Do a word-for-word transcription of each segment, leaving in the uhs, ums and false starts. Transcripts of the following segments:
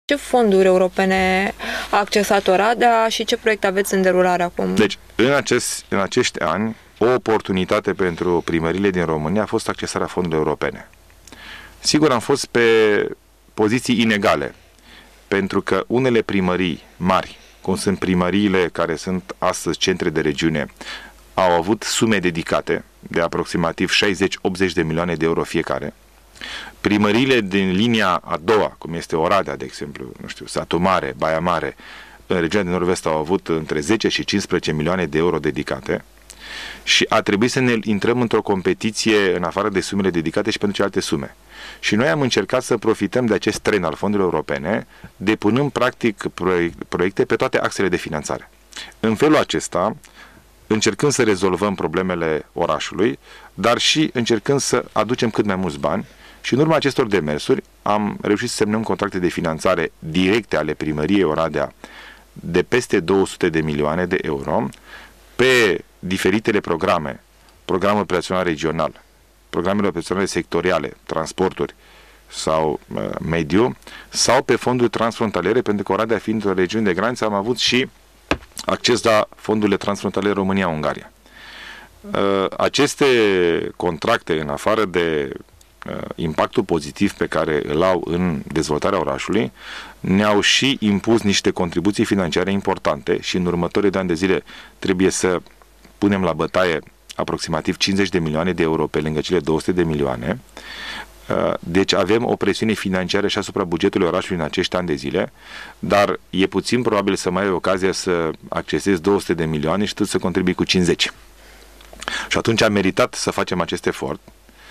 Ce fonduri europene a accesat Oradea și ce proiecte aveți în derulare acum? Deci, în, acest, în acești ani, o oportunitate pentru primările din România a fost accesarea fondurilor europene. Sigur, am fost pe poziții inegale, pentru că unele primării mari, cum sunt primăriile care sunt astăzi centre de regiune, au avut sume dedicate de aproximativ șaizeci-optzeci de milioane de euro fiecare. Primăriile din linia a doua, cum este Oradea, de exemplu, nu știu, Satu Mare, Baia Mare, în regiunea de nord-vest au avut între zece și cincisprezece milioane de euro dedicate și a trebuit să ne intrăm într-o competiție în afară de sumele dedicate și pentru celelalte sume. Și noi am încercat să profităm de acest tren al fondurilor europene, depunând practic proiecte pe toate axele de finanțare. În felul acesta, încercând să rezolvăm problemele orașului, dar și încercând să aducem cât mai mulți bani. Și în urma acestor demersuri am reușit să semnăm contracte de finanțare directe ale primăriei Oradea de peste două sute de milioane de euro pe diferitele programe, programul operațional regional, programele operaționale sectoriale, transporturi sau uh, mediu, sau pe fonduri transfrontaliere, pentru că Oradea fiind o regiune de graniță am avut și acces la fondurile transfrontaliere România-Ungaria. Uh, aceste contracte, în afară de impactul pozitiv pe care îl au în dezvoltarea orașului, ne-au și impus niște contribuții financiare importante și în următorii ani de zile trebuie să punem la bătaie aproximativ cincizeci de milioane de euro pe lângă cele două sute de milioane. Deci avem o presiune financiară și asupra bugetului orașului în acești ani de zile, dar e puțin probabil să mai ai ocazia să accesezi două sute de milioane și tu să contribui cu cincizeci. Și atunci a meritat să facem acest efort.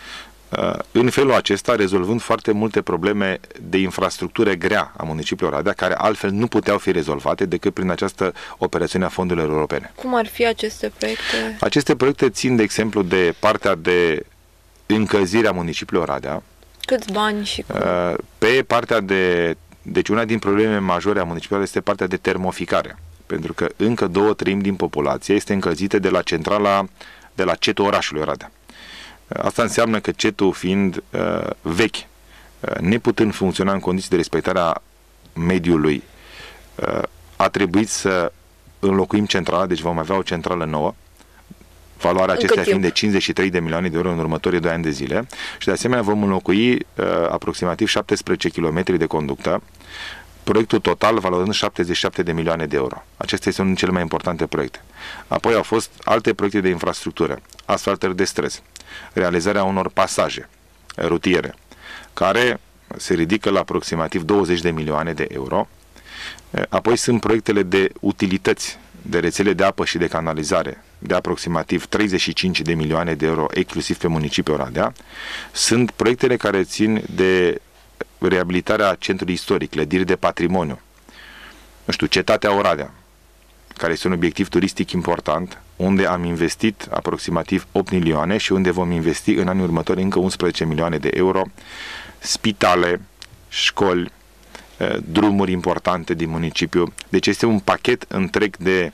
În felul acesta, rezolvând foarte multe probleme de infrastructură grea a municipiului Oradea, care altfel nu puteau fi rezolvate decât prin această operațiune a fondurilor europene. Cum ar fi aceste proiecte? Aceste proiecte țin, de exemplu, de partea de încălzire a municipiului Oradea. Câți bani și cum? Pe partea de... Deci una din problemele majore a municipiului este partea de termoficare, pentru că încă două treimi din populație este încălzită de la centrala, de la cetul orașului Oradea. Asta înseamnă că cetul fiind uh, vechi, uh, neputând funcționa în condiții de respectare a mediului, uh, a trebuit să înlocuim centrala, deci vom avea o centrală nouă, valoarea acesteia fiind de cincizeci și trei de milioane de euro în următorii doi ani de zile și de asemenea vom înlocui uh, aproximativ șaptesprezece kilometri de conductă, proiectul total valorând șaptezeci și șapte de milioane de euro. Acesta este unul din cele mai importante proiecte. Apoi au fost alte proiecte de infrastructură, asfaltări de străzi, realizarea unor pasaje rutiere, care se ridică la aproximativ douăzeci de milioane de euro. Apoi sunt proiectele de utilități, de rețele de apă și de canalizare, de aproximativ treizeci și cinci de milioane de euro, exclusiv pe municipiul Oradea. Sunt proiectele care țin de reabilitarea centrului istoric, clădiri de patrimoniu, nu știu, Cetatea Oradea, care este un obiectiv turistic important, unde am investit aproximativ opt milioane și unde vom investi în anii următori încă unsprezece milioane de euro, spitale, școli, drumuri importante din municipiu. Deci este un pachet întreg de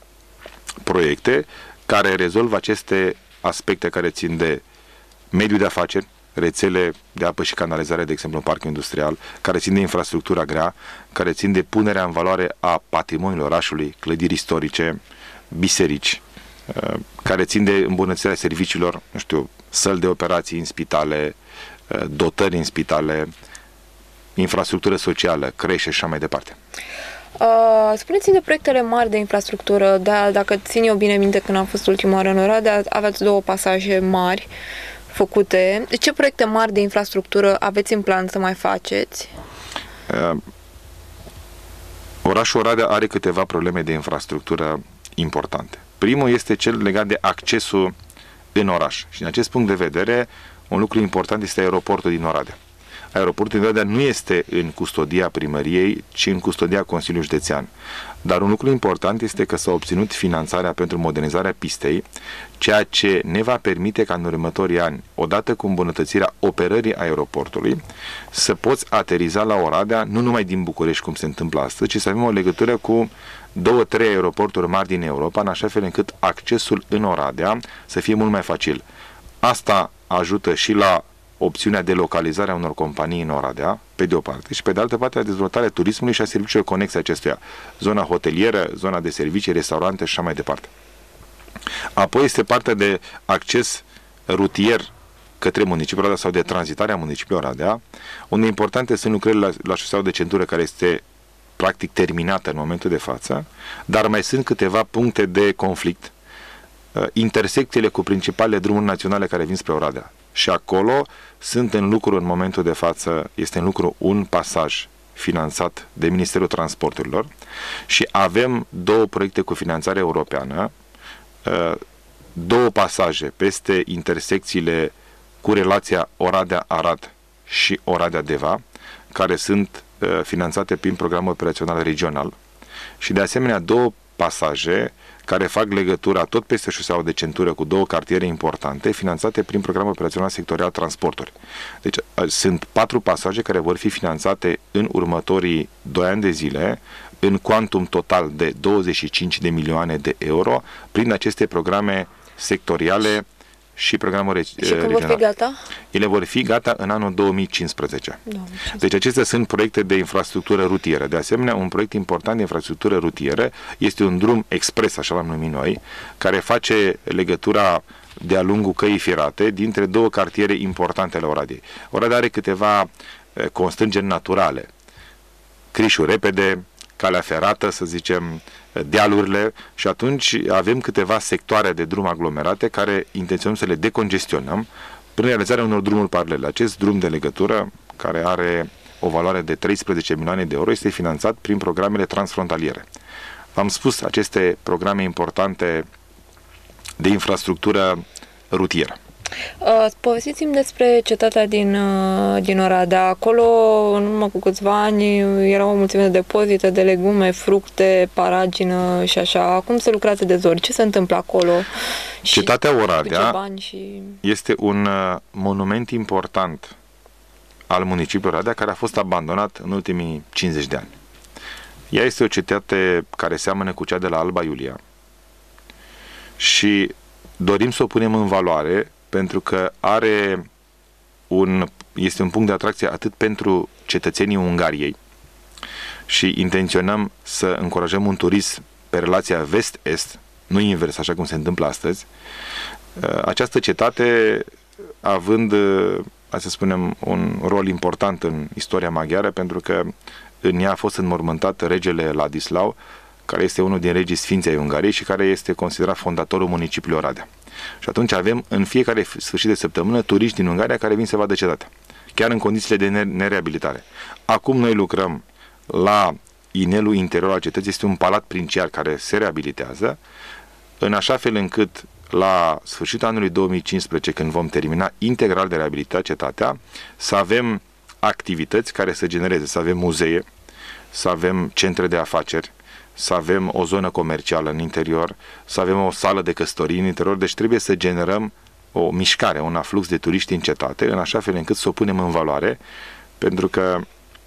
proiecte care rezolvă aceste aspecte care țin de mediul de afaceri, rețele de apă și canalizare, de exemplu, în parcul industrial, care țin de infrastructura grea, care țin de punerea în valoare a patrimoniului orașului, clădiri istorice, biserici, care țin de îmbunătățirea serviciilor, nu știu, săli de operații în spitale, dotări în spitale, infrastructură socială, creșe și așa mai departe. Uh, spuneți-mi de proiectele mari de infrastructură. Da, dacă țin eu bine minte, când am fost ultima oară în Oradea, aveați două pasaje mari făcute. Ce proiecte mari de infrastructură aveți în plan să mai faceți? Uh, orașul Oradea are câteva probleme de infrastructură importante. Primul este cel legat de accesul în oraș. Și din acest punct de vedere, un lucru important este aeroportul din Oradea. Aeroportul din Oradea nu este în custodia primăriei, ci în custodia Consiliului Județean. Dar un lucru important este că s-a obținut finanțarea pentru modernizarea pistei, ceea ce ne va permite ca în următorii ani, odată cu îmbunătățirea operării aeroportului, să poți ateriza la Oradea, nu numai din București, cum se întâmplă astăzi, ci să avem o legătură cu două, trei aeroporturi mari din Europa, în așa fel încât accesul în Oradea să fie mult mai facil. Asta ajută și la opțiunea de localizare a unor companii în Oradea, pe de o parte, și pe de altă parte, dezvoltarea turismului și a serviciilor conexe acestuia, zona hotelieră, zona de servicii, restaurante și așa mai departe. Apoi este partea de acces rutier către municipiul Oradea sau de tranzitare a municipiului Oradea, unde importante sunt lucrările la, la șoseaua de centură, care este practic terminată în momentul de față, dar mai sunt câteva puncte de conflict, intersecțiile cu principalele drumuri naționale care vin spre Oradea. Și acolo sunt în lucru în momentul de față, este în lucru un pasaj finanțat de Ministerul Transporturilor și avem două proiecte cu finanțare europeană, două pasaje peste intersecțiile cu relația Oradea-Arad și Oradea-Deva, care sunt finanțate prin programul operațional regional, și de asemenea două pasaje care fac legătura tot peste șoseaua de centură cu două cartiere importante, finanțate prin programul operațional sectorial transporturi. Deci sunt patru pasaje care vor fi finanțate în următorii doi ani de zile, în cuantum total de douăzeci și cinci de milioane de euro, prin aceste programe sectoriale și programul regional. Și când vor fi gata? Ele vor fi gata în anul două mii cincisprezece. două mii cincisprezece. Deci acestea sunt proiecte de infrastructură rutieră. De asemenea, un proiect important de infrastructură rutieră este un drum expres, așa l-am numit noi, care face legătura de-a lungul căii ferate dintre două cartiere importante ale Oradei. Oradea are câteva constrângeri naturale. Crișul repede, calea ferată, să zicem, dealurile, și atunci avem câteva sectoare de drum aglomerate care intenționăm să le decongestionăm prin realizarea unor drumuri paralele. Acest drum de legătură, care are o valoare de treisprezece milioane de euro, este finanțat prin programele transfrontaliere. V-am spus, aceste programe importante de infrastructură rutieră. Uh, povestiți-mi despre cetatea din, uh, din Oradea. Acolo, în urmă cu câțiva ani, era o mulțime de depozite de legume, fructe, paragină și așa. Acum se lucrează de zori. Ce se întâmplă acolo? Cetatea Oradea și... este un uh, monument important al municipiului Oradea, care a fost abandonat în ultimii cincizeci de ani. Ea este o cetate care seamănă cu cea de la Alba Iulia și dorim să o punem în valoare, pentru că are un, este un punct de atracție atât pentru cetățenii Ungariei și intenționăm să încurajăm un turism pe relația vest-est, nu invers, așa cum se întâmplă astăzi. Această cetate, având, hai să spunem, un rol important în istoria maghiară, pentru că în ea a fost înmormântat regele Ladislau, care este unul din regii sfinți ai Ungariei și care este considerat fondatorul municipiului Oradea. Și atunci avem în fiecare sfârșit de săptămână turiști din Ungaria care vin să vadă cetatea, chiar în condițiile de nereabilitare. Acum noi lucrăm la inelul interior al cetății, este un palat princiar care se reabilitează, în așa fel încât la sfârșitul anului două mii cincisprezece, când vom termina integral de reabilitat cetatea, să avem activități care să genereze, să avem muzee, să avem centre de afaceri, să avem o zonă comercială în interior, să avem o sală de căsătorii în interior, deci trebuie să generăm o mișcare, un aflux de turiști în cetate, în așa fel încât să o punem în valoare, pentru că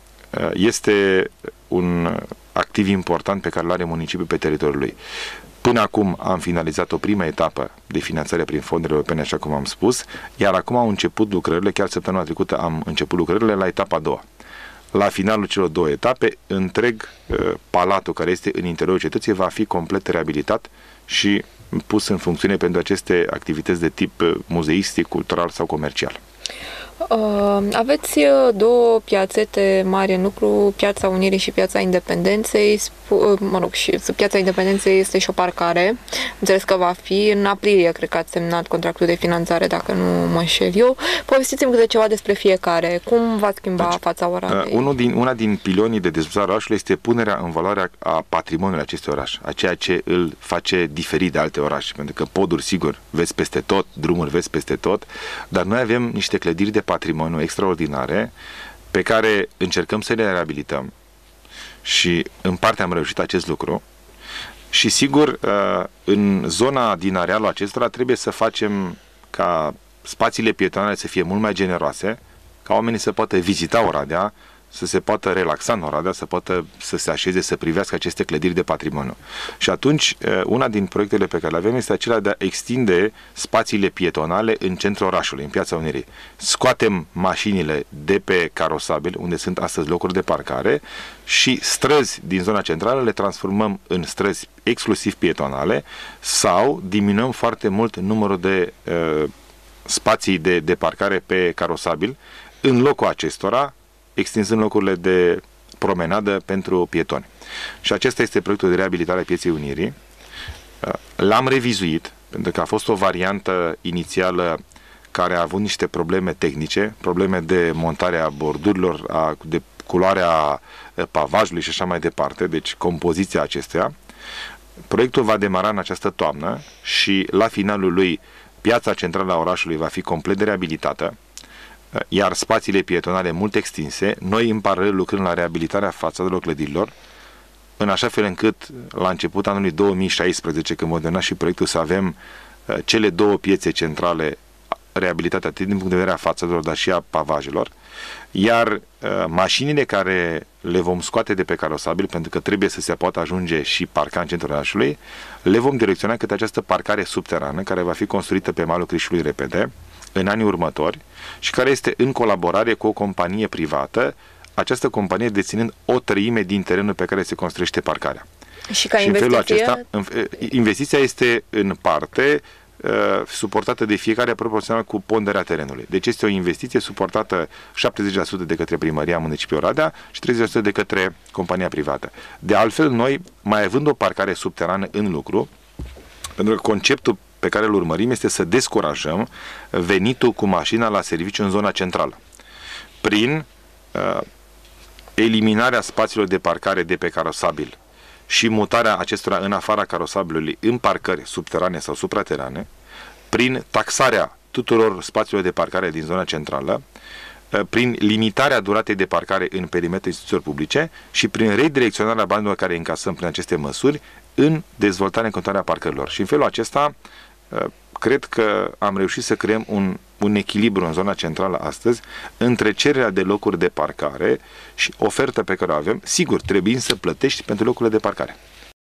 este un activ important pe care îl are municipiul pe teritoriul lui. Până acum am finalizat o primă etapă de finanțare prin fonduri europene, așa cum am spus, iar acum au început lucrările, chiar săptămâna trecută am început lucrările la etapa a doua. La finalul celor două etape, întreg uh, palatul care este în interiorul cetății va fi complet reabilitat și pus în funcțiune pentru aceste activități de tip uh, muzeistic, cultural sau comercial. Uh, aveți două piațete mari în lucru, Piața Unirii și Piața Independenței. Sp- mă rog, și Piața Independenței este și o parcare. Înțeles că va fi în aprilie, cred că ați semnat contractul de finanțare, dacă nu mă înșel eu. Povestiți-mi câte ceva despre fiecare. Cum va schimba deci, fața Oradei? Uh, unul din, una din pilonii de dezvoltare a orașului este punerea în valoare a patrimoniului acestui oraș, a ceea ce îl face diferit de alte orașe. Pentru că poduri, sigur, vezi peste tot, drumuri vezi peste tot, dar noi avem niște clădiri de patrimoniu extraordinare pe care încercăm să le reabilităm și în parte am reușit acest lucru și sigur în zona din arealul acestora trebuie să facem ca spațiile pietonale să fie mult mai generoase, ca oamenii să poată vizita Oradea, să se poată relaxa în Oradea, să poată să se așeze, să privească aceste clădiri de patrimoniu. Și atunci, una din proiectele pe care le avem este acela de a extinde spațiile pietonale în centrul orașului, în Piața Unirii. Scoatem mașinile de pe carosabil, unde sunt astăzi locuri de parcare, și străzi din zona centrală le transformăm în străzi exclusiv pietonale sau diminuăm foarte mult numărul de uh, spații de, de parcare pe carosabil, în locul acestora extinzând locurile de promenadă pentru pietoni. Și acesta este proiectul de reabilitare a Pieței Unirii. L-am revizuit, pentru că a fost o variantă inițială care a avut niște probleme tehnice, probleme de montare a bordurilor, a, de culoarea pavajului și așa mai departe, deci compoziția acesteia. Proiectul va demara în această toamnă și la finalul lui piața centrală a orașului va fi complet reabilitată, iar spațiile pietonale mult extinse, noi în paralel lucrând la reabilitarea fațadelor clădirilor, în așa fel încât la început anului două mii șaisprezece, când vom termina și proiectul, să avem cele două piețe centrale reabilitate atât din punct de vedere a fațadelor, dar și a pavajelor, iar uh, mașinile care le vom scoate de pe carosabil, pentru că trebuie să se poată ajunge și parca în centrul orașului, le vom direcționa către această parcare subterană, care va fi construită pe malul Crișului repede, în anii următori, și care este în colaborare cu o companie privată, această companie deținând o treime din terenul pe care se construiește parcarea. Și ca și investiție? în felul acesta, în, investiția este în parte uh, suportată de fiecare proporțional cu ponderea terenului. Deci este o investiție suportată șaptezeci la sută de către Primăria Municipiului Oradea și treizeci la sută de către compania privată. De altfel, noi, mai având o parcare subterană în lucru, pentru că conceptul pe care îl urmărim este să descurajăm venitul cu mașina la serviciu în zona centrală. Prin uh, eliminarea spațiilor de parcare de pe carosabil și mutarea acestora în afara carosabilului în parcări subterane sau supraterane, prin taxarea tuturor spațiilor de parcare din zona centrală, prin limitarea duratei de parcare în perimetrul instituțiilor publice și prin redirecționarea banilor care încasăm prin aceste măsuri în dezvoltarea în continuare a parcărilor. Și în felul acesta cred că am reușit să creăm un, un echilibru în zona centrală astăzi între cererea de locuri de parcare și oferta pe care o avem, sigur, trebuie să plătești pentru locurile de parcare.